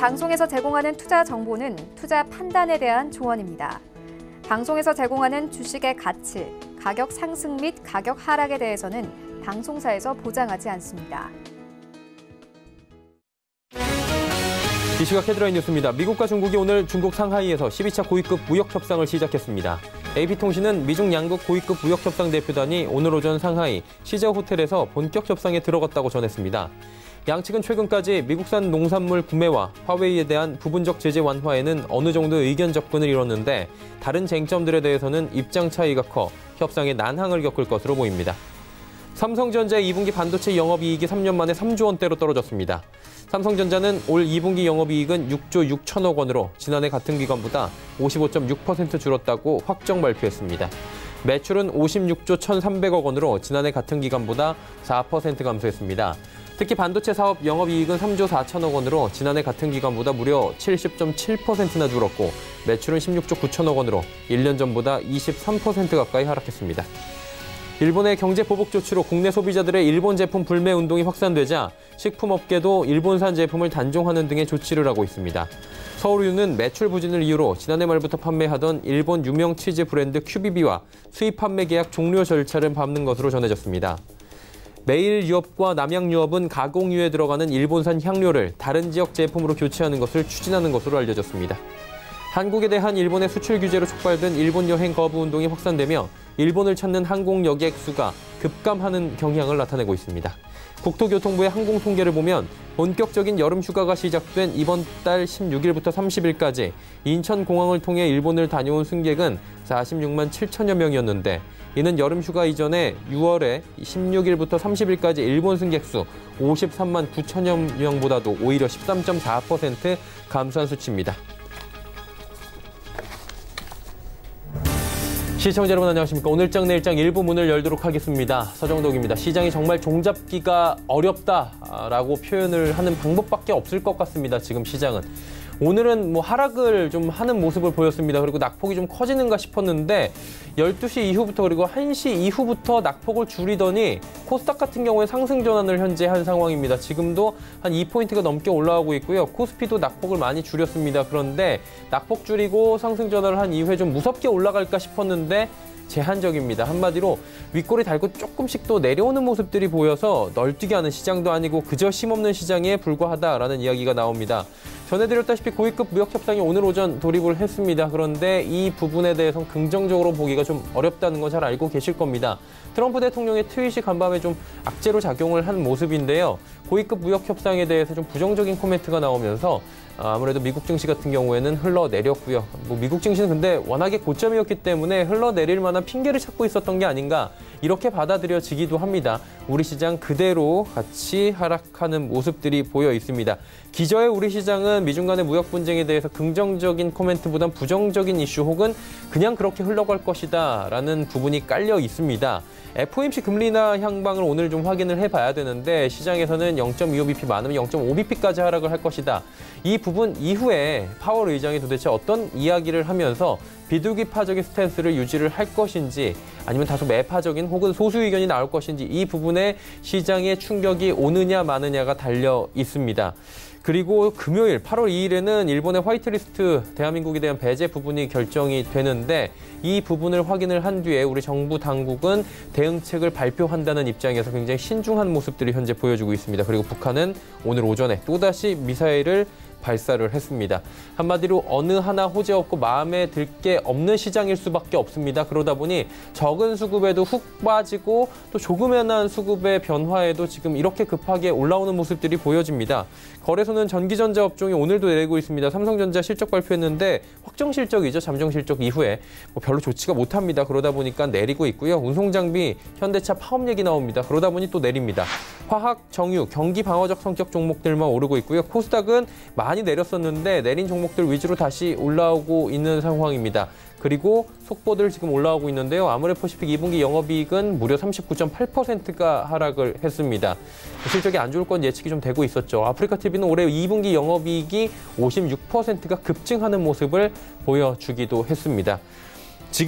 방송에서 제공하는 투자 정보는 투자 판단에 대한 조언입니다. 방송에서 제공하는 주식의 가치, 가격 상승 및 가격 하락에 대해서는 방송사에서 보장하지 않습니다. 이 시각 헤드라인 뉴스입니다. 미국과 중국이 오늘 중국 상하이에서 12차 고위급 무역 협상을 시작했습니다. AP통신은 미중 양국 고위급 무역 협상 대표단이 오늘 오전 상하이 시저 호텔에서 본격 협상에 들어갔다고 전했습니다. 양측은 최근까지 미국산 농산물 구매와 화웨이에 대한 부분적 제재 완화에는 어느 정도 의견 접근을 이뤘는데 다른 쟁점들에 대해서는 입장 차이가 커 협상에 난항을 겪을 것으로 보입니다. 삼성전자의 2분기 반도체 영업이익이 3년 만에 3조 원대로 떨어졌습니다. 삼성전자는 올 2분기 영업이익은 6조 6천억 원으로 지난해 같은 기간보다 55.6% 줄었다고 확정 발표했습니다. 매출은 56조 1,300억 원으로 지난해 같은 기간보다 4% 감소했습니다. 특히 반도체 사업 영업이익은 3조 4천억 원으로 지난해 같은 기간보다 무려 70.7%나 줄었고 매출은 16조 9천억 원으로 1년 전보다 23% 가까이 하락했습니다. 일본의 경제 보복 조치로 국내 소비자들의 일본 제품 불매 운동이 확산되자 식품업계도 일본산 제품을 단종하는 등의 조치를 하고 있습니다. 서울유는 매출 부진을 이유로 지난해 말부터 판매하던 일본 유명 치즈 브랜드 큐비비와 수입 판매 계약 종료 절차를 밟는 것으로 전해졌습니다. 매일유업과 남양유업은 가공유에 들어가는 일본산 향료를 다른 지역 제품으로 교체하는 것을 추진하는 것으로 알려졌습니다. 한국에 대한 일본의 수출 규제로 촉발된 일본 여행 거부 운동이 확산되며 일본을 찾는 항공 여객 수가 급감하는 경향을 나타내고 있습니다. 국토교통부의 항공 통계를 보면 본격적인 여름 휴가가 시작된 이번 달 16일부터 30일까지 인천공항을 통해 일본을 다녀온 승객은 46만 7천여 명이었는데 이는 여름 휴가 이전에 6월에 16일부터 30일까지 일본 승객 수 53만 9천여 명보다도 오히려 13.4% 감소한 수치입니다. 시청자 여러분 안녕하십니까. 오늘장 내일장 일부 문을 열도록 하겠습니다. 서정덕입니다. 시장이 정말 종잡기가 어렵다라고 표현을 하는 방법밖에 없을 것 같습니다. 지금 시장은. 오늘은 하락을 좀 하는 모습을 보였습니다. 그리고 낙폭이 좀 커지는가 싶었는데 12시 이후부터 그리고 1시 이후부터 낙폭을 줄이더니 코스닥 같은 경우에 상승 전환을 현재 한 상황입니다. 지금도 한 2포인트가 넘게 올라가고 있고요. 코스피도 낙폭을 많이 줄였습니다. 그런데 낙폭 줄이고 상승 전환을 한 이후에 좀 무섭게 올라갈까 싶었는데 제한적입니다. 한마디로 윗골이 닳고 조금씩 또 내려오는 모습들이 보여서 널뛰게 하는 시장도 아니고 그저 힘없는 시장에 불과하다라는 이야기가 나옵니다. 전해드렸다시피 고위급 무역 협상이 오늘 오전 돌입을 했습니다. 그런데 이 부분에 대해서는 긍정적으로 보기가 좀 어렵다는 거 잘 알고 계실 겁니다. 트럼프 대통령의 트윗이 간밤에 좀 악재로 작용을 한 모습인데요. 고위급 무역 협상에 대해서 좀 부정적인 코멘트가 나오면서 아무래도 미국 증시 같은 경우에는 흘러내렸고요. 미국 증시는 근데 워낙에 고점이었기 때문에 흘러내릴 만한 핑계를 찾고 있었던 게 아닌가 이렇게 받아들여지기도 합니다. 우리 시장 그대로 같이 하락하는 모습들이 보여 있습니다. 기저의 우리 시장은 미중 간의 무역 분쟁에 대해서 긍정적인 코멘트보단 부정적인 이슈 혹은 그냥 그렇게 흘러갈 것이다 라는 부분이 깔려 있습니다. FOMC 금리 인하 향방을 오늘 좀 확인을 해봐야 되는데 시장에서는 0.25bp 많으면 0.5bp까지 하락을 할 것이다. 이 부분 이후에 파월 의장이 도대체 어떤 이야기를 하면서 비둘기파적인 스탠스를 유지를 할 것인지 아니면 다소 매파적인 혹은 소수 의견이 나올 것인지 이 부분에 시장의 충격이 오느냐 마느냐가 달려 있습니다. 그리고 금요일 8월 2일에는 일본의 화이트리스트 대한민국에 대한 배제 부분이 결정이 되는데 이 부분을 확인을 한 뒤에 우리 정부 당국은 대응책을 발표한다는 입장에서 굉장히 신중한 모습들이 현재 보여주고 있습니다. 그리고 북한은 오늘 오전에 또다시 미사일을 발사를 했습니다. 한마디로 어느 하나 호재 없고 마음에 들 게 없는 시장일 수밖에 없습니다. 그러다 보니 적은 수급에도 훅 빠지고 또 조그만한 수급의 변화에도 지금 이렇게 급하게 올라오는 모습들이 보여집니다. 거래소는 전기전자 업종이 오늘도 내리고 있습니다. 삼성전자 실적 발표했는데 확정 실적이죠. 잠정 실적 이후에 별로 좋지가 못합니다. 그러다 보니까 내리고 있고요. 운송장비, 현대차 파업 얘기 나옵니다. 그러다 보니 또 내립니다. 화학, 정유, 경기 방어적 성격 종목들만 오르고 있고요. 코스닥은 많이 내렸었는데 내린 종목들 위주로 다시 올라오고 있는 상황입니다. 그리고 속보들 지금 올라오고 있는데요. 아모레퍼시픽 2분기 영업이익은 무려 39.8%가 하락을 했습니다. 실적이 안 좋을 건 예측이 좀 되고 있었죠. 아프리카TV는 올해 2분기 영업이익이 56%가 급증하는 모습을 보여주기도 했습니다. 지금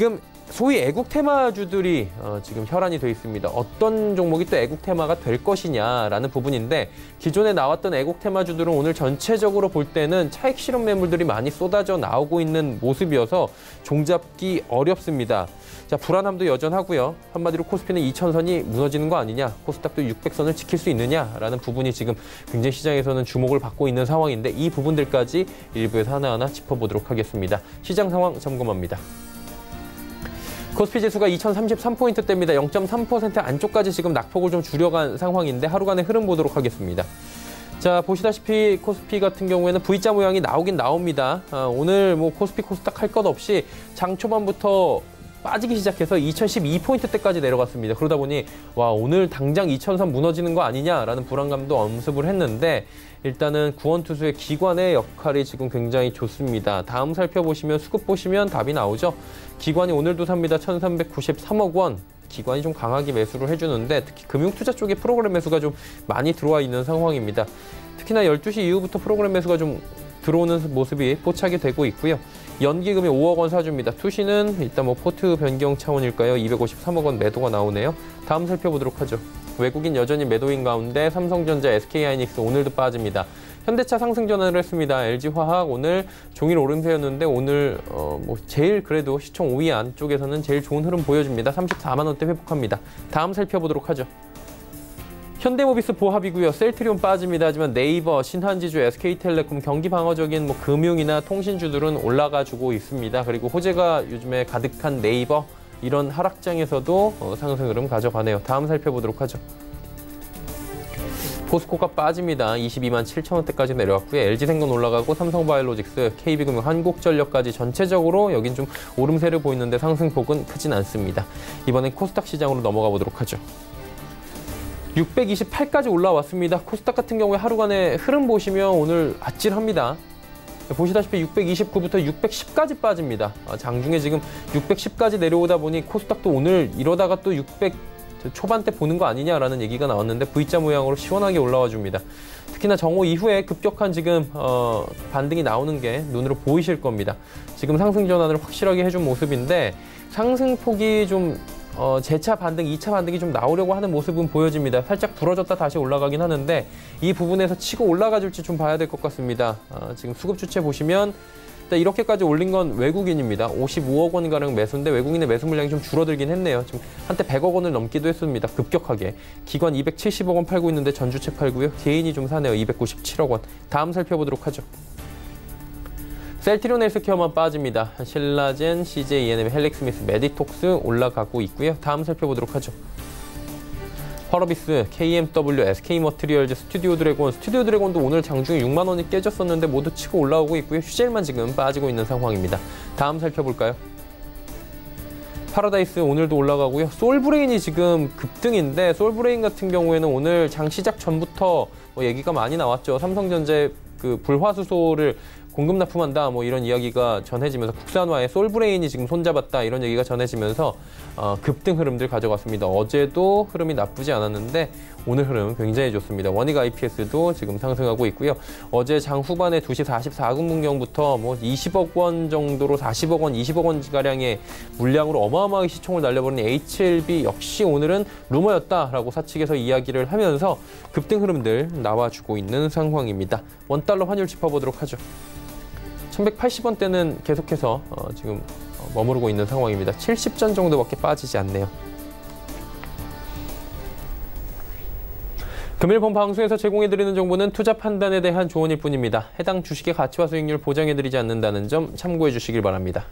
소위 애국 테마주들이 지금 혈안이 돼 있습니다. 어떤 종목이 또 애국 테마가 될 것이냐라는 부분인데 기존에 나왔던 애국 테마주들은 오늘 전체적으로 볼 때는 차익 실현 매물들이 많이 쏟아져 나오고 있는 모습이어서 종잡기 어렵습니다. 자, 불안함도 여전하고요. 한마디로 코스피는 2000선이 무너지는 거 아니냐, 코스닥도 600선을 지킬 수 있느냐라는 부분이 지금 굉장히 시장에서는 주목을 받고 있는 상황인데 이 부분들까지 일부에서 하나하나 짚어보도록 하겠습니다. 시장 상황 점검합니다. 코스피 지수가 2033포인트대입니다. 0.3% 안쪽까지 지금 낙폭을 좀 줄여간 상황인데 하루간의 흐름 보도록 하겠습니다. 자, 보시다시피 코스피 같은 경우에는 V자 모양이 나오긴 나옵니다. 오늘 뭐 코스피 코스닥 할 것 없이 장 초반부터 빠지기 시작해서 2012포인트대까지 내려갔습니다. 그러다 보니 와, 오늘 당장 2000선 무너지는 거 아니냐라는 불안감도 엄습을 했는데 일단은 구원투수의 기관의 역할이 지금 굉장히 좋습니다. 다음 살펴보시면 수급 보시면 답이 나오죠. 기관이 오늘도 삽니다. 1393억 원. 기관이 좀 강하게 매수를 해주는데 특히 금융투자 쪽에 프로그램 매수가 좀 많이 들어와 있는 상황입니다. 특히나 12시 이후부터 프로그램 매수가 좀 들어오는 모습이 포착이 되고 있고요. 연기금이 5억 원 사줍니다. 투시는 일단 뭐 포트 변경 차원일까요? 253억 원 매도가 나오네요. 다음 살펴보도록 하죠. 외국인 여전히 매도인 가운데 삼성전자, SK하이닉스 오늘도 빠집니다. 현대차 상승 전환을 했습니다. LG화학 오늘 종일 오름세였는데 오늘 뭐 제일 그래도 시총 5위 안쪽에서는 제일 좋은 흐름 보여줍니다. 34만 원대 회복합니다. 다음 살펴보도록 하죠. 현대모비스 보합이고요. 셀트리온 빠집니다. 하지만 네이버, 신한지주, SK텔레콤 경기 방어적인 뭐 금융이나 통신주들은 올라가주고 있습니다. 그리고 호재가 요즘에 가득한 네이버 이런 하락장에서도 상승 흐름 가져가네요. 다음 살펴보도록 하죠. 포스코가 빠집니다. 22만 7천 원대까지 내려왔고요. LG생명 올라가고 삼성바이오로직스, KB금융, 한국전력까지 전체적으로 여긴 좀 오름세를 보이는데 상승폭은 크진 않습니다. 이번엔 코스닥 시장으로 넘어가 보도록 하죠. 628까지 올라왔습니다. 코스닥 같은 경우에 하루간의 흐름 보시면 오늘 아찔합니다. 보시다시피 629부터 610까지 빠집니다. 장중에 지금 610까지 내려오다 보니 코스닥도 오늘 이러다가 또 600 초반대 보는 거 아니냐라는 얘기가 나왔는데 V자 모양으로 시원하게 올라와 줍니다. 특히나 정오 이후에 급격한 지금 반등이 나오는 게 눈으로 보이실 겁니다. 지금 상승 전환을 확실하게 해준 모습인데 상승폭이 좀 재차 반등, 2차 반등이 좀 나오려고 하는 모습은 보여집니다. 살짝 부러졌다 다시 올라가긴 하는데 이 부분에서 치고 올라가 줄지 좀 봐야 될 것 같습니다. 지금 수급 주체 보시면 이렇게까지 올린 건 외국인입니다. 55억 원가량 매수인데 외국인의 매수 물량이 좀 줄어들긴 했네요. 지금 한때 100억 원을 넘기도 했습니다. 급격하게. 기관 270억 원 팔고 있는데 전주채 팔고요. 개인이 좀 사네요. 297억 원. 다음 살펴보도록 하죠. 셀트리온 헬스케어만 빠집니다. 신라젠, CJ, ENM, 헬릭스미스, 메디톡스 올라가고 있고요. 다음 살펴보도록 하죠. 펄어비스, KMW, SK머티리얼즈, 스튜디오 드래곤도 오늘 장중에 6만 원이 깨졌었는데 모두 치고 올라오고 있고요. 휴젤만 지금 빠지고 있는 상황입니다. 다음 살펴볼까요? 파라다이스 오늘도 올라가고요. 솔브레인이 지금 급등인데 솔브레인 같은 경우에는 오늘 장 시작 전부터 뭐 얘기가 많이 나왔죠. 삼성전자의 그 불화수소를 공급 납품한다 뭐 이런 이야기가 전해지면서 국산화에 솔브레인이 지금 손잡았다 이런 얘기가 전해지면서 급등 흐름들 가져갔습니다. 어제도 흐름이 나쁘지 않았는데 오늘 흐름 굉장히 좋습니다. 원익 IPS도 지금 상승하고 있고요. 어제 장 후반에 2시 44분경부터 뭐 20억 원 정도로 40억 원, 20억 원 가량의 물량으로 어마어마하게 시총을 날려버린 HLB 역시 오늘은 루머였다라고 사측에서 이야기를 하면서 급등 흐름들 나와주고 있는 상황입니다. 원달러 환율 짚어보도록 하죠. 1180원대는 계속해서 지금 머무르고 있는 상황입니다. 70전 정도밖에 빠지지 않네요. 금일 본 방송에서 제공해드리는 정보는 투자 판단에 대한 조언일 뿐입니다. 해당 주식의 가치와 수익률 보장해드리지 않는다는 점 참고해 주시길 바랍니다.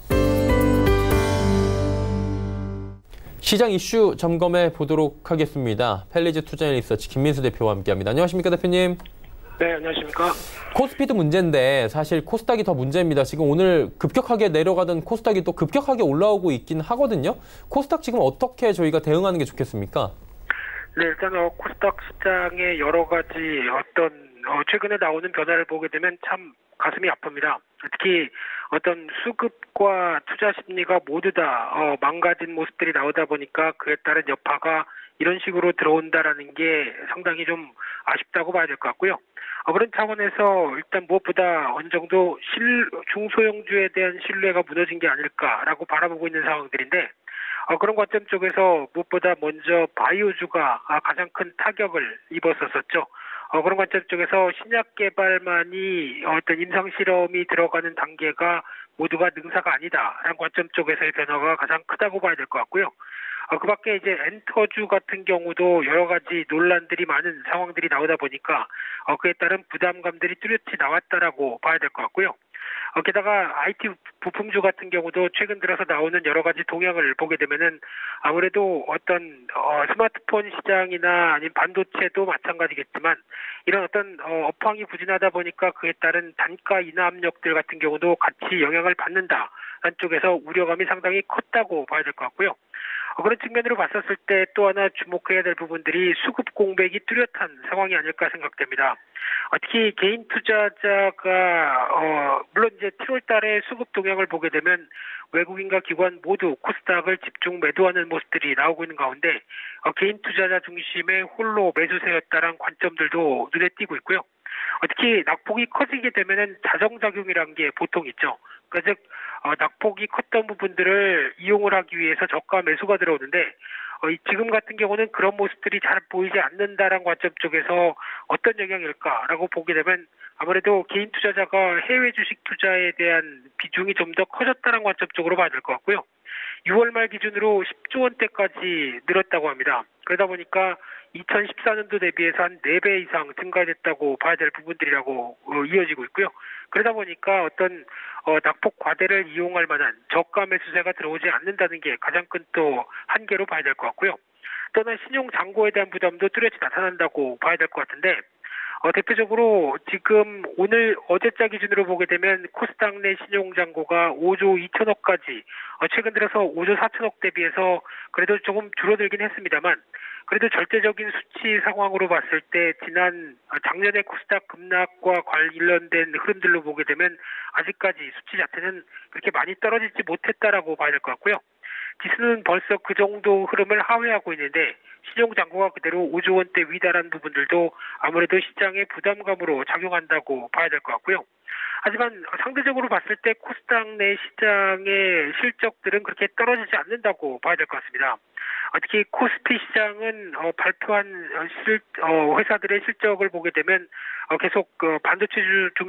시장 이슈 점검해 보도록 하겠습니다. 펠리즈 투자앤리서치 김민수 대표와 함께합니다. 안녕하십니까 대표님? 네, 안녕하십니까. 코스피도 문제인데 사실 코스닥이 더 문제입니다. 지금 오늘 급격하게 내려가던 코스닥이 또 급격하게 올라오고 있긴 하거든요. 코스닥 지금 어떻게 저희가 대응하는 게 좋겠습니까? 네, 일단 코스닥 시장의 여러 가지 어떤 최근에 나오는 변화를 보게 되면 참 가슴이 아픕니다. 특히 어떤 수급과 투자 심리가 모두 다 망가진 모습들이 나오다 보니까 그에 따른 여파가 이런 식으로 들어온다라는 게 상당히 좀 아쉽다고 봐야 될 것 같고요. 그런 차원에서 일단 무엇보다 어느 정도 중소형주에 대한 신뢰가 무너진 게 아닐까라고 바라보고 있는 상황들인데 그런 관점 쪽에서 무엇보다 먼저 바이오주가 가장 큰 타격을 입었었죠. 그런 관점 쪽에서 신약 개발만이 어떤 임상 실험이 들어가는 단계가 모두가 능사가 아니다라는 관점 쪽에서의 변화가 가장 크다고 봐야 될 것 같고요. 그 밖에 이제 엔터주 같은 경우도 여러 가지 논란들이 많은 상황들이 나오다 보니까 그에 따른 부담감들이 뚜렷이 나왔다라고 봐야 될 것 같고요. 게다가 IT 부품주 같은 경우도 최근 들어서 나오는 여러 가지 동향을 보게 되면은 아무래도 어떤 스마트폰 시장이나 아니면 반도체도 마찬가지겠지만 이런 어떤 업황이 부진하다 보니까 그에 따른 단가 인하 압력들 같은 경우도 같이 영향을 받는다라는 쪽에서 우려감이 상당히 컸다고 봐야 될 것 같고요. 그런 측면으로 봤었을 때 또 하나 주목해야 될 부분들이 수급 공백이 뚜렷한 상황이 아닐까 생각됩니다. 특히 개인 투자자가 물론 이제 7월 달에 수급 동향을 보게 되면 외국인과 기관 모두 코스닥을 집중 매도하는 모습들이 나오고 있는 가운데 개인 투자자 중심의 홀로 매수세였다라는 관점들도 눈에 띄고 있고요. 특히 낙폭이 커지게 되면은 자정작용이라는 게 보통 있죠. 그러니까 즉 낙폭이 컸던 부분들을 이용을 하기 위해서 저가 매수가 들어오는데 지금 같은 경우는 그런 모습들이 잘 보이지 않는다라는 관점 쪽에서 어떤 영향일까라고 보게 되면 아무래도 개인 투자자가 해외 주식 투자에 대한 비중이 좀 더 커졌다는 관점 쪽으로 봐야 될 것 같고요. 6월 말 기준으로 10조 원대까지 늘었다고 합니다. 그러다 보니까 2014년도 대비해서 한 4배 이상 증가됐다고 봐야 될 부분들이라고 이어지고 있고요. 그러다 보니까 어떤 낙폭 과대를 이용할 만한 저가 매수세가 들어오지 않는다는 게 가장 큰 또 한계로 봐야 될 것 같고요. 또는 신용 잔고에 대한 부담도 뚜렷이 나타난다고 봐야 될 것 같은데 대표적으로 지금 어제자 기준으로 보게 되면 코스닥 내 신용 잔고가 5조 2천억까지 최근 들어서 5조 4천억 대비해서 그래도 조금 줄어들긴 했습니다만 그래도 절대적인 수치 상황으로 봤을 때 작년에 코스닥 급락과 관련된 흐름들로 보게 되면 아직까지 수치 자체는 그렇게 많이 떨어지지 못했다라고 봐야 될 것 같고요. 지수는 벌써 그 정도 흐름을 하회하고 있는데 신용 잔고가 그대로 5조 원대 위달한 부분들도 아무래도 시장의 부담감으로 작용한다고 봐야 될 것 같고요. 하지만 상대적으로 봤을 때 코스닥 내 시장의 실적들은 그렇게 떨어지지 않는다고 봐야 될 것 같습니다. 특히 코스피 시장은 발표한 회사들의 실적을 보게 되면 계속 반도체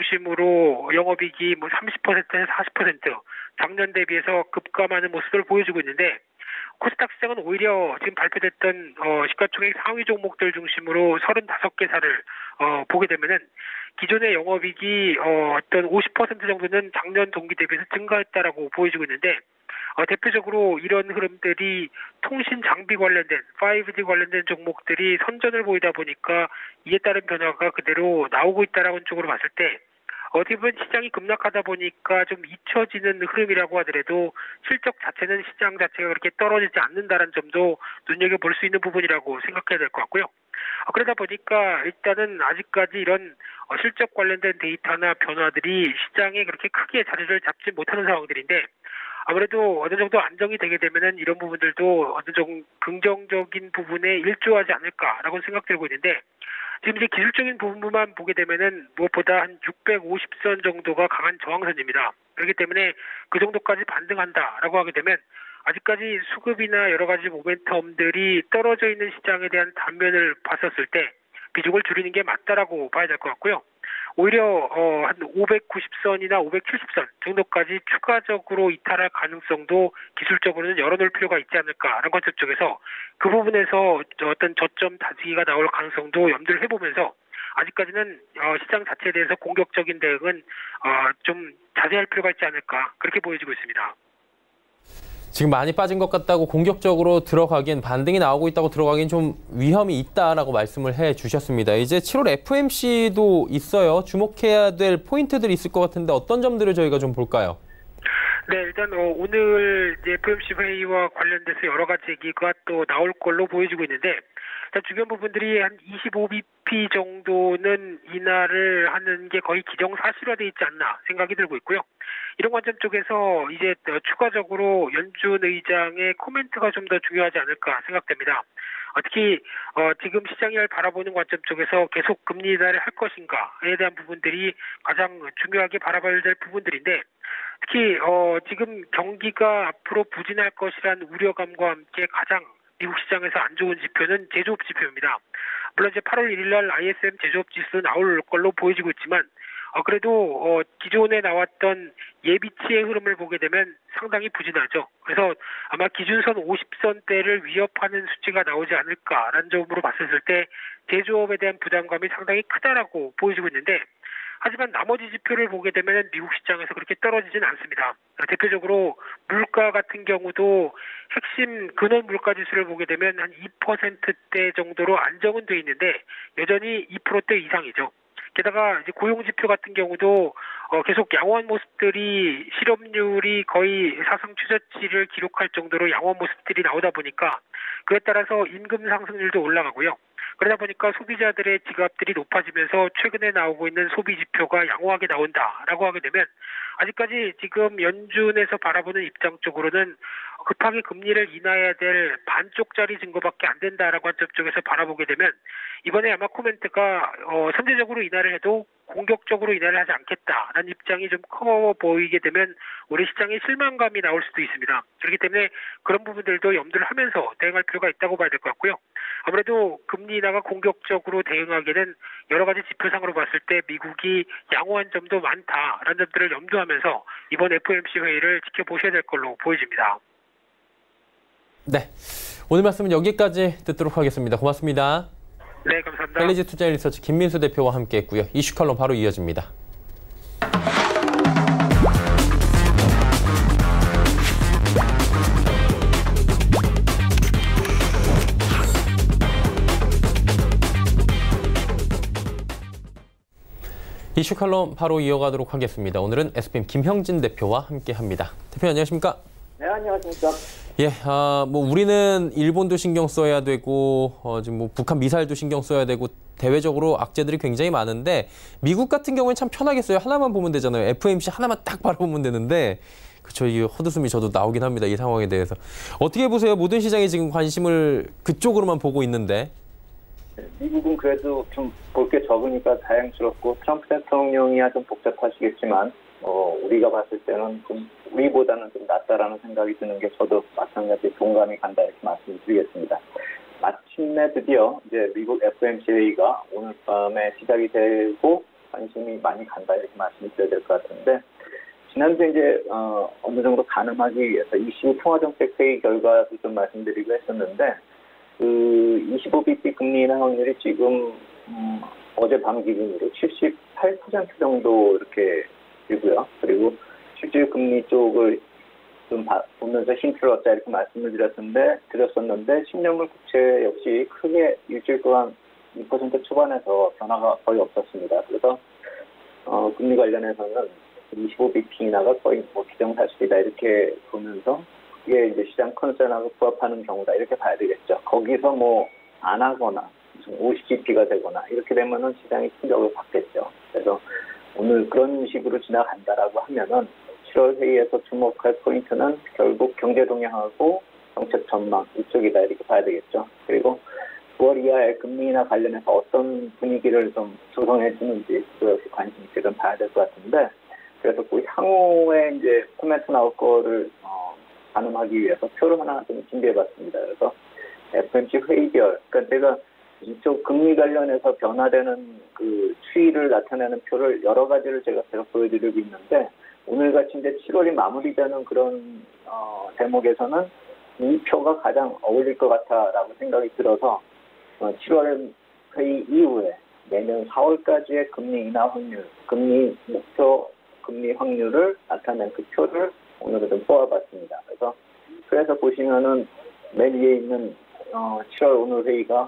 중심으로 영업이익이 30%에서 40% 작년 대비해서 급감하는 모습을 보여주고 있는데 코스닥 시장은 오히려 지금 발표됐던 시가총액 상위 종목들 중심으로 35개사를 보게 되면은 기존의 영업이익이 어떤 50% 정도는 작년 동기 대비해서 증가했다라고 보여주고 있는데 대표적으로 이런 흐름들이 통신 장비 관련된 5G 관련된 종목들이 선전을 보이다 보니까 이에 따른 변화가 그대로 나오고 있다라는 쪽으로 봤을 때 어떻게 보면 시장이 급락하다 보니까 좀 잊혀지는 흐름이라고 하더라도 실적 자체는 시장 자체가 그렇게 떨어지지 않는다는 점도 눈여겨볼 수 있는 부분이라고 생각해야 될 것 같고요. 그러다 보니까 일단은 아직까지 이런 실적 관련된 데이터나 변화들이 시장에 그렇게 크게 자리를 잡지 못하는 상황들인데 아무래도 어느 정도 안정이 되게 되면은 이런 부분들도 어느 정도 긍정적인 부분에 일조하지 않을까라고 생각되고 있는데 지금 이제 기술적인 부분만 보게 되면은 무엇보다 한 650선 정도가 강한 저항선입니다. 그렇기 때문에 그 정도까지 반등한다라고 하게 되면 아직까지 수급이나 여러 가지 모멘텀들이 떨어져 있는 시장에 대한 단면을 봤었을 때 비중을 줄이는 게 맞다라고 봐야 될 것 같고요. 오히려 한 590선이나 570선 정도까지 추가적으로 이탈할 가능성도 기술적으로는 열어놓을 필요가 있지 않을까라는 관점 쪽에서 그 부분에서 어떤 저점 다지기가 나올 가능성도 염두를 해보면서 아직까지는 시장 자체에 대해서 공격적인 대응은 좀 자제할 필요가 있지 않을까 그렇게 보여지고 있습니다. 지금 많이 빠진 것 같다고 공격적으로 들어가기엔 반등이 나오고 있다고 들어가기엔 좀 위험이 있다라고 말씀을 해주셨습니다. 이제 7월 FOMC도 있어요. 주목해야 될 포인트들이 있을 것 같은데 어떤 점들을 저희가 좀 볼까요? 네, 일단 오늘 이제 FOMC 회의와 관련돼서 여러 가지 얘기가 또 나올 걸로 보여지고 있는데 일단 중요한 부분들이 한 25bp 정도는 인하를 하는 게 거의 기정사실화돼 있지 않나 생각이 들고 있고요. 이런 관점 쪽에서 이제 추가적으로 연준 의장의 코멘트가 좀 더 중요하지 않을까 생각됩니다. 특히 지금 시장을 바라보는 관점 쪽에서 계속 금리 인하를 할 것인가에 대한 부분들이 가장 중요하게 바라봐야 될 부분들인데 특히 지금 경기가 앞으로 부진할 것이라는 우려감과 함께 가장 미국 시장에서 안 좋은 지표는 제조업 지표입니다. 물론 이제 8월 1일 날 ISM 제조업 지수 나올 걸로 보여지고 있지만 그래도 기존에 나왔던 예비치의 흐름을 보게 되면 상당히 부진하죠. 그래서 아마 기준선 50선대를 위협하는 수치가 나오지 않을까라는 점으로 봤을 때 제조업에 대한 부담감이 상당히 크다라고 보여지고 있는데 하지만 나머지 지표를 보게 되면 미국 시장에서 그렇게 떨어지진 않습니다. 대표적으로 물가 같은 경우도 핵심 근원 물가 지수를 보게 되면 한 2%대 정도로 안정은 돼 있는데 여전히 2%대 이상이죠. 게다가 이제 고용 지표 같은 경우도 계속 양호한 모습들이 실업률이 거의 사상 최저치를 기록할 정도로 양호한 모습들이 나오다 보니까 그에 따라서 임금 상승률도 올라가고요. 그러다 보니까 소비자들의 지갑들이 높아지면서 최근에 나오고 있는 소비 지표가 양호하게 나온다라고 하게 되면 아직까지 지금 연준에서 바라보는 입장 쪽으로는 급하게 금리를 인하해야 될 반쪽짜리 증거밖에 안 된다라고 한 점 쪽에서 바라보게 되면 이번에 아마 코멘트가 선제적으로 인하를 해도 공격적으로 인하를 하지 않겠다라는 입장이 좀 커 보이게 되면 우리 시장에 실망감이 나올 수도 있습니다. 그렇기 때문에 그런 부분들도 염두를 하면서 대응할 필요가 있다고 봐야 될 것 같고요. 아무래도 금리 인하가 공격적으로 대응하기는 여러 가지 지표상으로 봤을 때 미국이 양호한 점도 많다라는 점들을 염두하면서 이번 FOMC 회의를 지켜보셔야 될 걸로 보여집니다. 네, 오늘 말씀은 여기까지 듣도록 하겠습니다. 고맙습니다. 네, 감사합니다. 헬리지 투자 리서치 김민수 대표와 함께했고요. 이슈 칼럼 바로 이어집니다. 이슈 칼럼 바로 이어가도록 하겠습니다. 오늘은 SPM 김형진 대표와 함께합니다. 대표 안녕하십니까? 네, 안녕하십니까? 예, 뭐 우리는 일본도 신경 써야 되고 지금 뭐 북한 미사일도 신경 써야 되고 대외적으로 악재들이 굉장히 많은데 미국 같은 경우는 참 편하겠어요. 하나만 보면 되잖아요. FOMC 하나만 딱 바라보면 되는데 그렇죠. 이게 헛웃음이 저도 나오긴 합니다. 이 상황에 대해서 어떻게 보세요? 모든 시장이 지금 관심을 그쪽으로만 보고 있는데. 미국은 그래도 좀 볼 게 적으니까 다행스럽고 트럼프 대통령이야 좀 복잡하시겠지만 우리가 봤을 때는 좀 우리보다는 좀 낫다라는 생각이 드는 게 저도 마찬가지 동감이 간다 이렇게 말씀드리겠습니다. 마침내 드디어 이제 미국 FOMC 회의가 오늘 밤에 시작이 되고 관심이 많이 간다 이렇게 말씀드려야 될 것 같은데 지난주에 이제 어느 정도 가늠하기 위해서 22 통화정책 회의 결과도 좀 말씀드리고 했었는데 그 25bp 금리 인하 확률이 지금 어젯밤 기준으로 78% 정도 이렇게 되고요. 그리고 실질 금리 쪽을 좀 보면서 힌트를 얻자 이렇게 말씀을 드렸었는데 10년물 국채 역시 크게 일주일 동안 2% 초반에서 변화가 거의 없었습니다. 그래서 금리 관련해서는 25bp 인하가 거의 뭐 기정사실이다 이렇게 보면서 이게 이제 시장 컨센하고 부합하는 경우다 이렇게 봐야 되겠죠. 거기서 뭐 안 하거나 무슨 50bp가 되거나 이렇게 되면은 시장이 충격을 받겠죠. 그래서 오늘 그런 식으로 지나간다라고 하면은 7월 회의에서 주목할 포인트는 결국 경제 동향하고 정책 전망 이쪽이다 이렇게 봐야 되겠죠. 그리고 9월 이하의 금리 인하 관련해서 어떤 분위기를 좀 조성해 주는지 그 역시 관심 있게 좀 봐야 될 것 같은데 그래서 그 향후에 이제 코멘트 나올 거를 가늠하기 위해서 표를 하나 좀 준비해봤습니다. 그래서 FOMC 회의별, 그러니까 제가 이쪽 금리 관련해서 변화되는 그 추이를 나타내는 표를 여러 가지를 제가 계속 보여드리고 있는데 오늘같이 이제 7월이 마무리되는 그런 대목에서는 이 표가 가장 어울릴 것 같다라고 생각이 들어서 7월 회의 이후에 내년 4월까지의 금리 인하 확률, 금리 목표 금리 확률을 나타낸 그 표를 오늘은 좀 뽑아봤습니다. 그래서 보시면은 맨 위에 있는 7월 오늘 회의가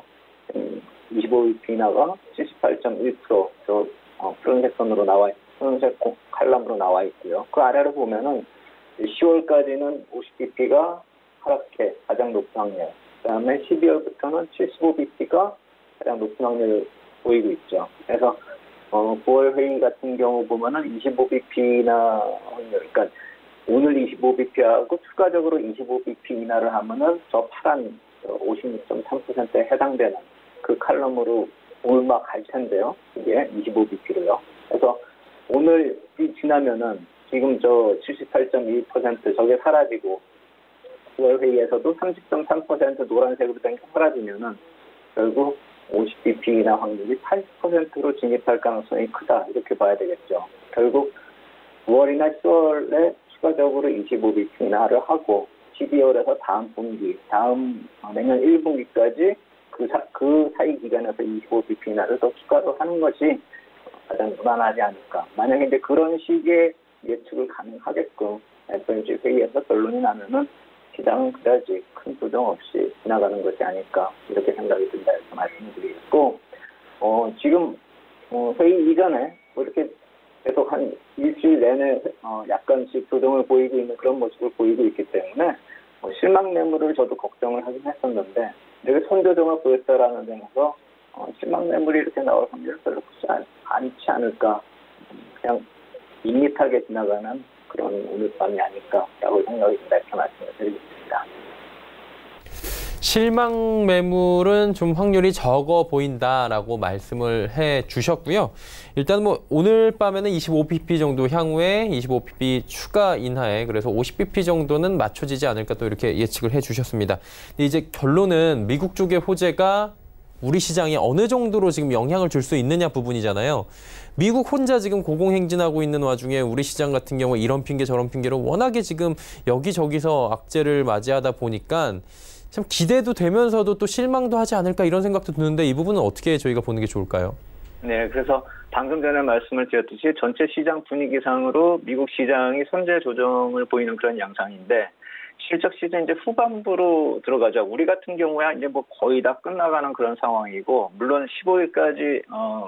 25bp 인하가 78.1% 저 푸른색 선으로 푸른색 칼럼으로 나와 있고요. 그 아래로 보면은 10월까지는 50bp가 하락해 가장 높은 확률. 그다음에 12월부터는 75bp가 가장 높은 확률을 보이고 있죠. 그래서 9월 회의 같은 경우 보면은 25bp 인하 확률, 그러니까 오늘 25bp하고 추가적으로 25bp 인하를 하면은 저 파란 56.3%에 해당되는 그 칼럼으로 올라갈 텐데요. 이게 25bp로요. 그래서 오늘이 지나면은 지금 저 78.2% 저게 사라지고 9월 회의에서도 30.3% 노란색으로 된 게 사라지면은 결국 50bp 인하 확률이 80%로 진입할 가능성이 크다 이렇게 봐야 되겠죠. 결국 9월이나 10월에 추가적으로 25bp 인하를 하고 12월에서 다음 분기, 다음 내년 1분기까지 그 사이 기간에서 25bp 인하를 더 추가로 하는 것이 가장 무난하지 않을까. 만약에 이제 그런 식의 예측을 가능하게끔 FOMC 회의에서 결론이 나면은 시장은 그다지 큰 조정 없이 지나가는 것이 아닐까 이렇게 생각이 든다 이렇게 말씀을 드리겠고 지금 회의 이전에 이렇게 계속 한 일주일 내내 약간씩 조정을 보이고 있는 그런 모습을 보이고 있기 때문에 실망 매물을 저도 걱정을 하긴 했었는데 이렇게 손조정을 보였다라는 점에서 실망 매물이 이렇게 나올 확률은 별로 크지 않지 않을까. 그냥 밋밋하게 지나가는 그런 오늘 밤이 아닐까라고 생각이 든다 이렇게 말씀을 드리겠습니다. 실망 매물은 좀 확률이 적어 보인다라고 말씀을 해 주셨고요. 일단 뭐 오늘 밤에는 25bp 정도 향후에 25bp 추가 인하에 그래서 50bp 정도는 맞춰지지 않을까 또 이렇게 예측을 해 주셨습니다. 근데 이제 결론은 미국 쪽의 호재가 우리 시장에 어느 정도로 지금 영향을 줄 수 있느냐 부분이잖아요. 미국 혼자 지금 고공행진하고 있는 와중에 우리 시장 같은 경우 이런 핑계 저런 핑계로 워낙에 지금 여기저기서 악재를 맞이하다 보니까 참 기대도 되면서도 또 실망도 하지 않을까 이런 생각도 드는데 이 부분은 어떻게 저희가 보는 게 좋을까요? 네, 그래서 방금 전에 말씀을 드렸듯이 전체 시장 분위기상으로 미국 시장이 선제 조정을 보이는 그런 양상인데 실적 시즌 이제 후반부로 들어가죠. 우리 같은 경우야 이제 뭐 거의 다 끝나가는 그런 상황이고 물론 15일까지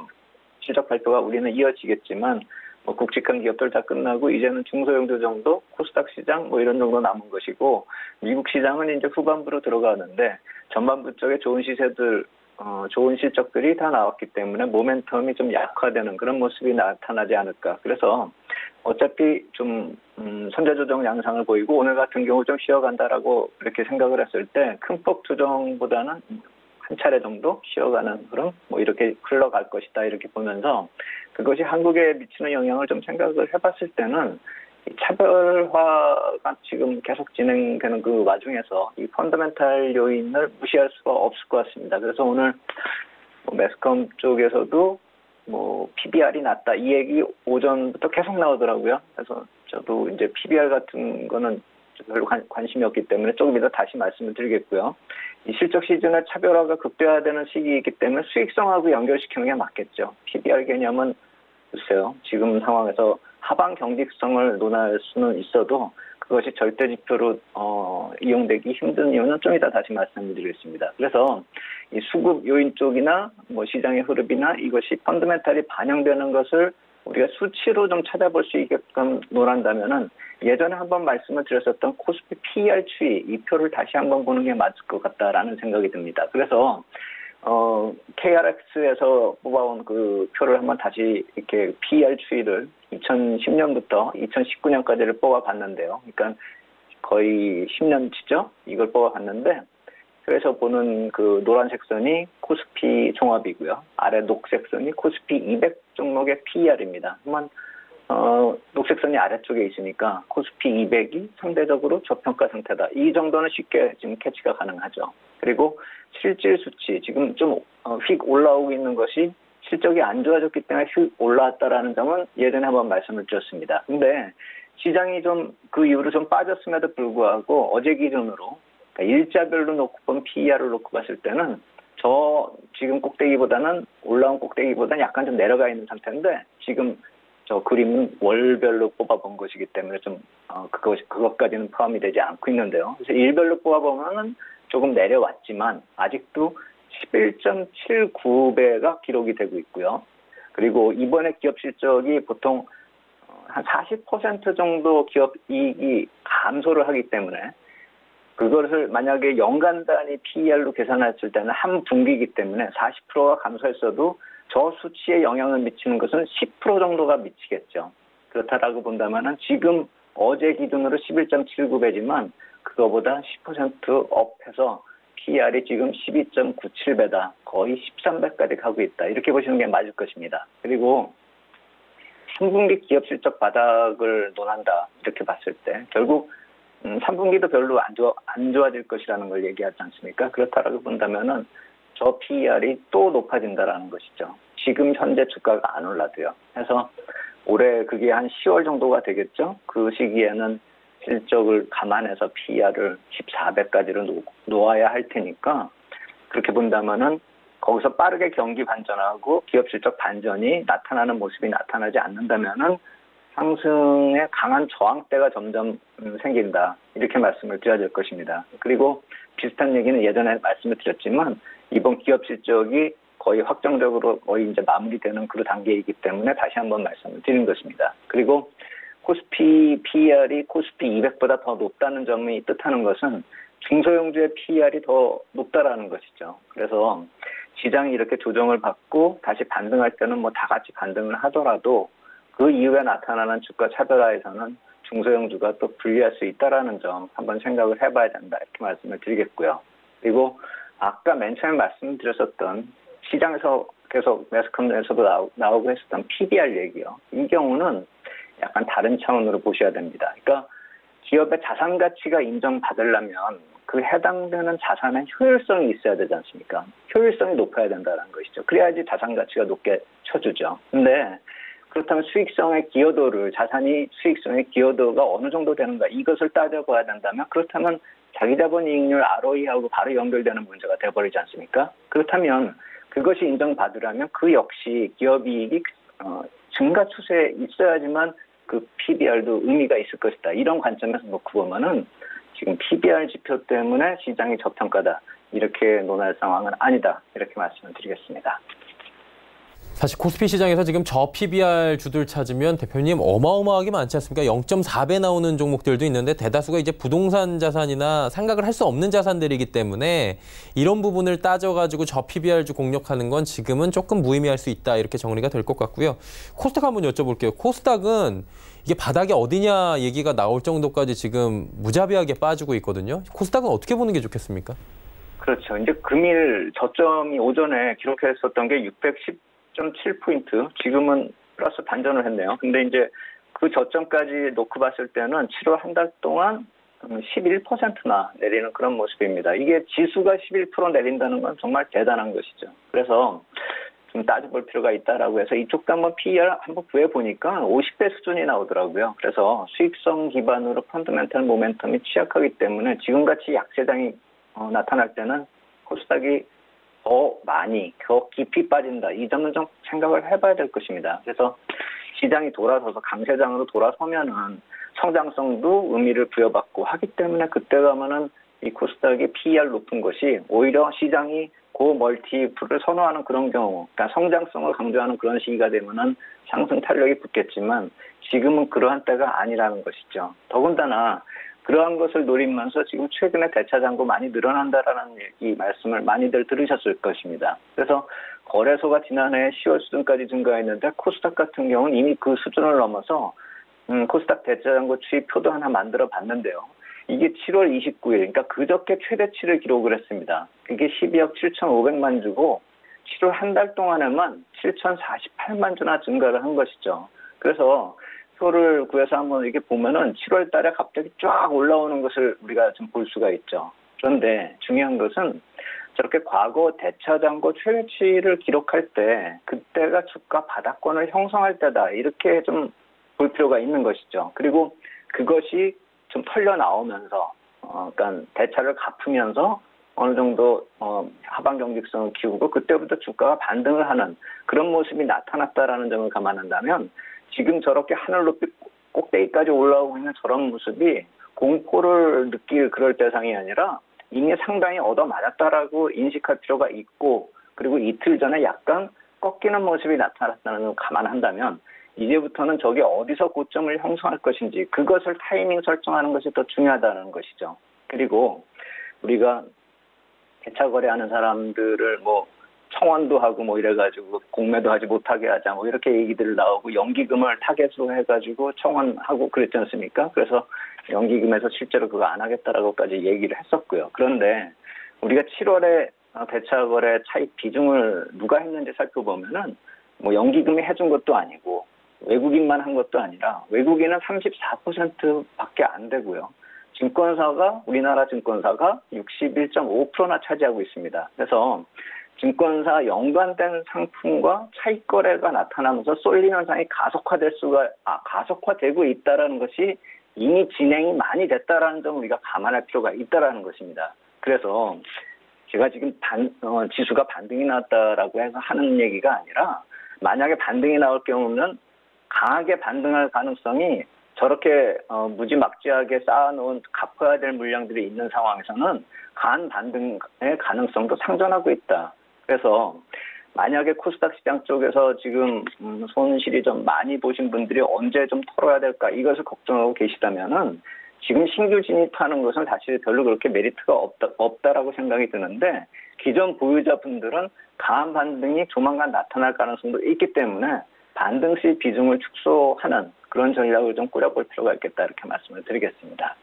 실적 발표가 우리는 이어지겠지만 뭐 굵직한 기업들 다 끝나고 이제는 중소형주 정도 코스닥 시장 뭐 이런 정도 남은 것이고 미국 시장은 이제 후반부로 들어가는데 전반부 쪽에 좋은 시세들 좋은 실적들이 다 나왔기 때문에 모멘텀이 좀 약화되는 그런 모습이 나타나지 않을까. 그래서 어차피 좀 선제 조정 양상을 보이고 오늘 같은 경우 좀 쉬어간다라고 이렇게 생각을 했을 때 큰 폭 조정보다는 한 차례 정도 쉬어가는 그런 뭐 이렇게 흘러갈 것이다 이렇게 보면서 그것이 한국에 미치는 영향을 좀 생각을 해봤을 때는 이 차별화가 지금 계속 진행되는 그 와중에서 이 펀더멘탈 요인을 무시할 수가 없을 것 같습니다. 그래서 오늘 뭐 매스컴 쪽에서도 뭐 PBR이 낮다 이 얘기 오전부터 계속 나오더라고요. 그래서 저도 이제 PBR 같은 거는 별로 관심이 없기 때문에 조금 이따 다시 말씀을 드리겠고요. 이 실적 시즌의 차별화가 극대화되는 시기이기 때문에 수익성하고 연결시키는 게 맞겠죠. PBR 개념은 글쎄요. 지금 상황에서 하방 경직성을 논할 수는 있어도 그것이 절대 지표로 이용되기 힘든 이유는 좀 이따 다시 말씀드리겠습니다. 그래서 이 수급 요인 쪽이나 뭐 시장의 흐름이나 이것이 펀더멘탈이 반영되는 것을 우리가 수치로 좀 찾아볼 수 있게끔 논한다면은 예전에 한번 말씀을 드렸었던 코스피 PER 추이 이 표를 다시 한번 보는 게 맞을 것 같다라는 생각이 듭니다. 그래서 KRX에서 뽑아온 그 표를 한번 다시 이렇게 PER 추이를 2010년부터 2019년까지를 뽑아봤는데요. 그러니까 거의 10년치죠. 이걸 뽑아봤는데 그래서 보는 그 노란색 선이 코스피 종합이고요. 아래 녹색 선이 코스피 200 종목의 PER입니다. 한번 녹색 선이 아래쪽에 있으니까 코스피 200이 상대적으로 저평가 상태다. 이 정도는 쉽게 지금 캐치가 가능하죠. 그리고 실질 수치 지금 좀 휙 올라오고 있는 것이 실적이 안 좋아졌기 때문에 휙 올라왔다라는 점은 예전에 한번 말씀을 드렸습니다. 근데 시장이 좀 그 이후로 좀 빠졌음에도 불구하고 어제 기준으로 그러니까 일자별로 놓고 본 PER을 놓고 봤을 때는 저 지금 꼭대기보다는 올라온 꼭대기보다는 약간 좀 내려가 있는 상태인데 지금 저 그림은 월별로 뽑아본 것이기 때문에 좀 그것까지는 포함이 되지 않고 있는데요. 그래서 일별로 뽑아보면은 조금 내려왔지만 아직도 11.79배가 기록이 되고 있고요. 그리고 이번에 기업 실적이 보통 한 40% 정도 기업 이익이 감소를 하기 때문에 그것을 만약에 연간 단위 PER로 계산했을 때는 한 분기이기 때문에 40%가 감소했어도 저 수치에 영향을 미치는 것은 10% 정도가 미치겠죠. 그렇다라고 본다면은 지금 어제 기준으로 11.79배지만 그거보다 10% 업해서 PER이 지금 12.97배다. 거의 13배까지 가고 있다. 이렇게 보시는 게 맞을 것입니다. 그리고 3분기 기업 실적 바닥을 논한다. 이렇게 봤을 때 결국 3분기도 별로 안 좋아질 것이라는 걸 얘기하지 않습니까? 그렇다라고 본다면은 저 PER이 또 높아진다라는 것이죠. 지금 현재 주가가 안 올라도요. 그래서 올해 그게 한 10월 정도가 되겠죠. 그 시기에는 실적을 감안해서 PER을 14배까지로 놓아야 할 테니까 그렇게 본다면은 거기서 빠르게 경기 반전하고 기업 실적 반전이 나타나는 모습이 나타나지 않는다면은 상승의 강한 저항대가 점점 생긴다. 이렇게 말씀을 드려야 될 것입니다. 그리고 비슷한 얘기는 예전에 말씀을 드렸지만 이번 기업 실적이 거의 확정적으로 거의 이제 마무리되는 그 단계이기 때문에 다시 한번 말씀을 드린 것입니다. 그리고 코스피 PER이 코스피 200보다 더 높다는 점이 뜻하는 것은 중소형주의 PER이 더 높다라는 것이죠. 그래서 시장이 이렇게 조정을 받고 다시 반등할 때는 뭐 다 같이 반등을 하더라도 그 이후에 나타나는 주가 차별화에서는 중소형주가 또 불리할 수 있다라는 점 한번 생각을 해봐야 된다. 이렇게 말씀을 드리겠고요. 그리고 아까 맨 처음에 말씀드렸었던 시장에서 계속 매스컴에서도 나오고 했었던 PBR 얘기요. 이 경우는 약간 다른 차원으로 보셔야 됩니다. 그러니까 기업의 자산 가치가 인정받으려면 그 해당되는 자산의 효율성이 있어야 되지 않습니까? 효율성이 높아야 된다는 것이죠. 그래야지 자산 가치가 높게 쳐주죠. 근데 그렇다면 수익성의 기여도를 자산이 수익성의 기여도가 어느 정도 되는가 이것을 따져봐야 된다면 그렇다면 자기자본 이익률 ROE하고 바로 연결되는 문제가 돼버리지 않습니까? 그렇다면 그것이 인정받으려면 그 역시 기업 이익이 증가 추세에 있어야지만 그 PBR도 의미가 있을 것이다. 이런 관점에서 놓고 보면은 지금 PBR 지표 때문에 시장이 저평가다. 이렇게 논할 상황은 아니다. 이렇게 말씀을 드리겠습니다. 사실 코스피 시장에서 지금 저 PBR 주들 찾으면 대표님 어마어마하게 많지 않습니까? 0.4배 나오는 종목들도 있는데 대다수가 이제 부동산 자산이나 생각을 할 수 없는 자산들이기 때문에 이런 부분을 따져가지고 저 PBR주 공략하는 건 지금은 조금 무의미할 수 있다. 이렇게 정리가 될 것 같고요. 코스닥 한번 여쭤볼게요. 코스닥은 이게 바닥이 어디냐 얘기가 나올 정도까지 지금 무자비하게 빠지고 있거든요. 코스닥은 어떻게 보는 게 좋겠습니까? 그렇죠. 이제 금일 저점이 오전에 기록했었던 게 610.7포인트, 지금은 플러스 반전을 했네요. 근데 이제 그 저점까지 놓고 봤을 때는 7월 한 달 동안 11%나 내리는 그런 모습입니다. 이게 지수가 11% 내린다는 건 정말 대단한 것이죠. 그래서 좀 따져볼 필요가 있다라고 해서 이쪽도 한번 PER 한번 구해보니까 50배 수준이 나오더라고요. 그래서 수익성 기반으로 펀더멘털 모멘텀이 취약하기 때문에 지금같이 약세장이 나타날 때는 코스닥이 더 많이, 더 깊이 빠진다. 이 점은 좀 생각을 해봐야 될 것입니다. 그래서 시장이 돌아서서 강세장으로 돌아서면은 성장성도 의미를 부여받고 하기 때문에 그때 가면은 이 코스닥의 PER 높은 것이 오히려 시장이 고멀티플을 선호하는 그런 경우, 그러니까 성장성을 강조하는 그런 시기가 되면은 상승 탄력이 붙겠지만 지금은 그러한 때가 아니라는 것이죠. 더군다나 그러한 것을 노리면서 지금 최근에 대차 잔고 많이 늘어난다라는 얘기 말씀을 많이들 들으셨을 것입니다. 그래서 거래소가 지난해 10월 수준까지 증가했는데 코스닥 같은 경우는 이미 그 수준을 넘어서 코스닥 대차 잔고 추이표도 하나 만들어 봤는데요. 이게 7월 29일, 그러니까 그저께 최대치를 기록을 했습니다. 이게 12억 7,500만 주고 7월 한 달 동안에만 7,048만 주나 증가를 한 것이죠. 그래서 표를 구해서 한번 이렇게 보면은 7월 달에 갑자기 쫙 올라오는 것을 우리가 좀 볼 수가 있죠. 그런데 중요한 것은 저렇게 과거 대차 잔고 최대치를 기록할 때 그때가 주가 바닥권을 형성할 때다. 이렇게 좀 볼 필요가 있는 것이죠. 그리고 그것이 좀 털려 나오면서 그러니까 대차를 갚으면서 어느 정도 하방 경직성을 키우고 그때부터 주가가 반등을 하는 그런 모습이 나타났다라는 점을 감안한다면 지금 저렇게 하늘 높이 꼭대기까지 올라오고 있는 저런 모습이 공포를 느낄 그럴 대상이 아니라 이미 상당히 얻어맞았다라고 인식할 필요가 있고 그리고 이틀 전에 약간 꺾이는 모습이 나타났다는 걸 감안한다면 이제부터는 저게 어디서 고점을 형성할 것인지 그것을 타이밍 설정하는 것이 더 중요하다는 것이죠. 그리고 우리가 대차 거래하는 사람들을 뭐 청원도 하고 뭐 이래가지고 공매도 하지 못하게 하자 뭐 이렇게 얘기들 나오고 연기금을 타겟으로 해가지고 청원하고 그랬지 않습니까? 그래서 연기금에서 실제로 그거 안 하겠다라고까지 얘기를 했었고요. 그런데 우리가 7월에 배차 거래 차익 비중을 누가 했는지 살펴보면은 뭐 연기금이 해준 것도 아니고 외국인만 한 것도 아니라 외국인은 34%밖에 안 되고요. 증권사가 우리나라 증권사가 61.5%나 차지하고 있습니다. 그래서 증권사 연관된 상품과 차익 거래가 나타나면서 쏠림 현상이 가속화되고 있다라는 것이 이미 진행이 많이 됐다라는 점 우리가 감안할 필요가 있다라는 것입니다. 그래서 제가 지금 지수가 반등이 나왔다라고 해서 하는 얘기가 아니라 만약에 반등이 나올 경우는 강하게 반등할 가능성이 저렇게 무지막지하게 쌓아놓은 갚아야 될 물량들이 있는 상황에서는 강한 반등의 가능성도 상존하고 있다. 그래서 만약에 코스닥 시장 쪽에서 지금 손실이 좀 많이 보신 분들이 언제 좀 털어야 될까 이것을 걱정하고 계시다면은 지금 신규 진입하는 것은 사실 별로 그렇게 메리트가 없다라고 생각이 드는데 기존 보유자분들은 강한 반등이 조만간 나타날 가능성도 있기 때문에 반등 시 비중을 축소하는 그런 전략을 좀 꾸려볼 필요가 있겠다 이렇게 말씀을 드리겠습니다.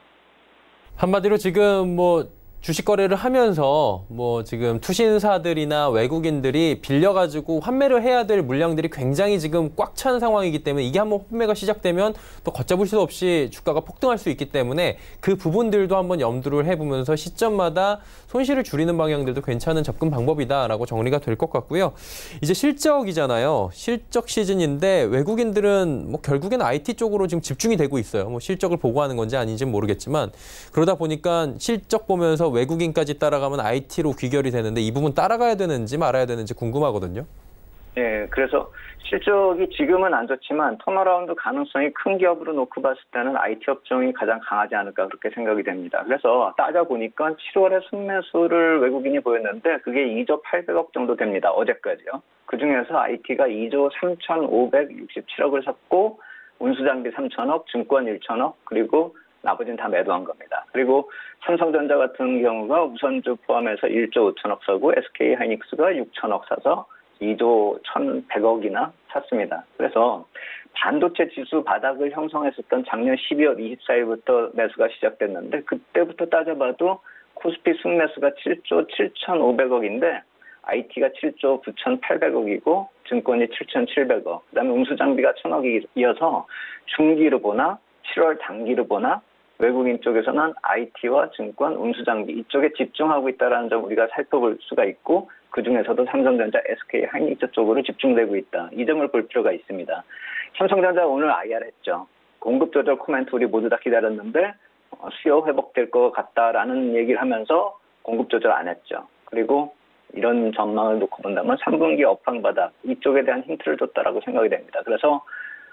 한마디로 지금 뭐 주식 거래를 하면서 뭐 지금 투신사들이나 외국인들이 빌려가지고 환매를 해야 될 물량들이 굉장히 지금 꽉 찬 상황이기 때문에 이게 한번 환매가 시작되면 또 걷잡을 수 없이 주가가 폭등할 수 있기 때문에 그 부분들도 한번 염두를 해보면서 시점마다 손실을 줄이는 방향들도 괜찮은 접근 방법이다라고 정리가 될 것 같고요. 이제 실적이잖아요. 실적 시즌인데 외국인들은 뭐 결국엔 IT 쪽으로 지금 집중이 되고 있어요. 뭐 실적을 보고하는 건지 아닌지는 모르겠지만 그러다 보니까 실적 보면서 외국인까지 따라가면 IT로 귀결이 되는데 이 부분 따라가야 되는지 말아야 되는지 궁금하거든요. 네, 그래서 실적이 지금은 안 좋지만 턴어라운드 가능성이 큰 기업으로 놓고 봤을 때는 IT 업종이 가장 강하지 않을까 그렇게 생각이 됩니다. 그래서 따져보니까 7월에 순매수를 외국인이 보였는데 그게 2조 800억 정도 됩니다. 어제까지요. 그중에서 IT가 2조 3,567억을 샀고 운수장비 3,000억, 증권 1,000억, 그리고 나머지는 다 매도한 겁니다. 그리고 삼성전자 같은 경우가 우선주 포함해서 1조 5천억 사고 SK하이닉스가 6천억 사서 2조 1,100억이나 샀습니다. 그래서 반도체 지수 바닥을 형성했었던 작년 12월 24일부터 매수가 시작됐는데 그때부터 따져봐도 코스피 순매수가 7조 7,500억인데 IT가 7조 9,800억이고 증권이 7,700억, 그다음에 운수장비가 1,000억이어서 중기로 보나 7월 단기로 보나 외국인 쪽에서는 IT와 증권, 운수장비 이쪽에 집중하고 있다는 점 우리가 살펴볼 수가 있고 그중에서도 삼성전자, SK하이닉스 쪽으로 집중되고 있다. 이 점을 볼 필요가 있습니다. 삼성전자 오늘 IR 했죠. 공급 조절 코멘트 우리 모두 다 기다렸는데 수요 회복될 것 같다라는 얘기를 하면서 공급 조절 안 했죠. 그리고 이런 전망을 놓고 본다면 3분기 업황 바닥 이쪽에 대한 힌트를 줬다라고 생각이 됩니다. 그래서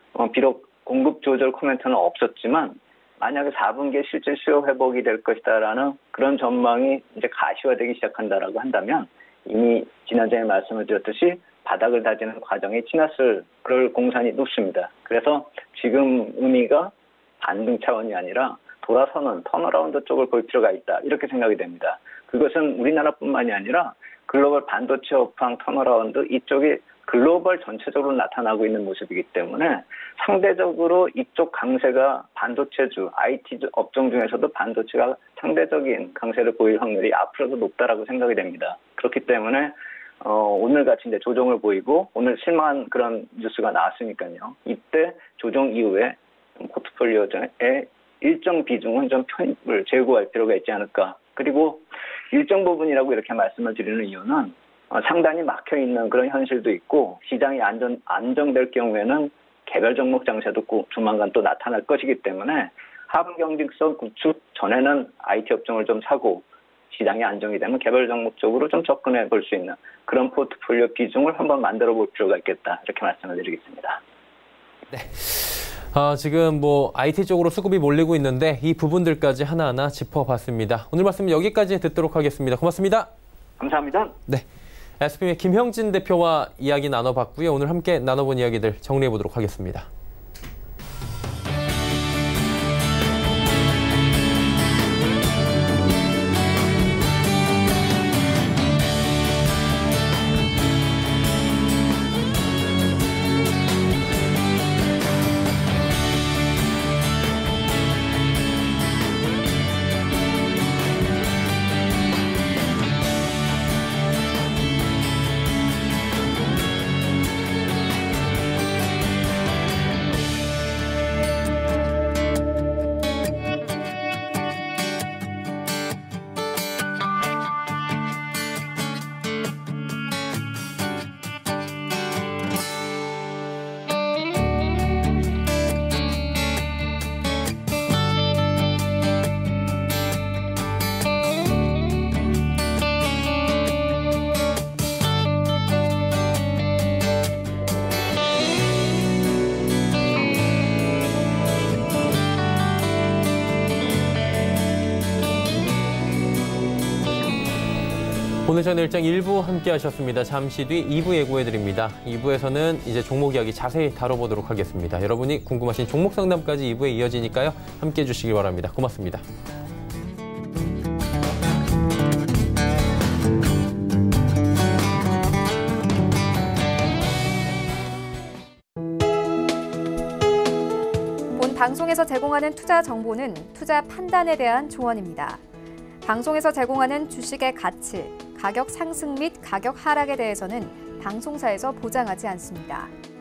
비록 공급 조절 코멘트는 없었지만 만약에 4분기에 실제 수요 회복이 될 것이다라는 그런 전망이 이제 가시화되기 시작한다라고 한다면 이미 지난주에 말씀을 드렸듯이 바닥을 다지는 과정이 지났을 그럴 공산이 높습니다. 그래서 지금 의미가 반등 차원이 아니라 돌아서는 턴어라운드 쪽을 볼 필요가 있다. 이렇게 생각이 됩니다. 그것은 우리나라뿐만이 아니라 글로벌 반도체 업황 턴어라운드 이쪽이 글로벌 전체적으로 나타나고 있는 모습이기 때문에 상대적으로 이쪽 강세가 반도체주, IT 업종 중에서도 반도체가 상대적인 강세를 보일 확률이 앞으로도 높다라고 생각이 됩니다. 그렇기 때문에 오늘같이 이제 조정을 보이고 오늘 실망한 그런 뉴스가 나왔으니까요. 이때 조정 이후에 포트폴리오의 일정 비중은 좀 편입을 제고할 필요가 있지 않을까. 그리고 일정 부분이라고 이렇게 말씀을 드리는 이유는 상단이 막혀있는 그런 현실도 있고 시장이 안정될 경우에는 개별 종목 장세도 조만간 또 나타날 것이기 때문에 하방 경직성 구축 전에는 IT 업종을 좀 사고 시장이 안정이 되면 개별 종목 쪽으로 좀 접근해 볼 수 있는 그런 포트폴리오 비중을 한번 만들어 볼 필요가 있겠다. 이렇게 말씀을 드리겠습니다. 네. 지금 뭐 IT 쪽으로 수급이 몰리고 있는데 이 부분들까지 하나하나 짚어봤습니다. 오늘 말씀 여기까지 듣도록 하겠습니다. 고맙습니다. 감사합니다. 네. SBM의 김형진 대표와 이야기 나눠봤고요. 오늘 함께 나눠본 이야기들 정리해보도록 하겠습니다. 오늘 저는 일정 1부 함께 하셨습니다. 잠시 뒤 2부 예고해드립니다. 2부에서는 이제 종목 이야기 자세히 다뤄보도록 하겠습니다. 여러분이 궁금하신 종목 상담까지 2부에 이어지니까요. 함께 해주시기 바랍니다. 고맙습니다. 본 방송에서 제공하는 투자 정보는 투자 판단에 대한 조언입니다. 방송에서 제공하는 주식의 가치, 가격 상승 및 가격 하락에 대해서는 방송사에서 보장하지 않습니다.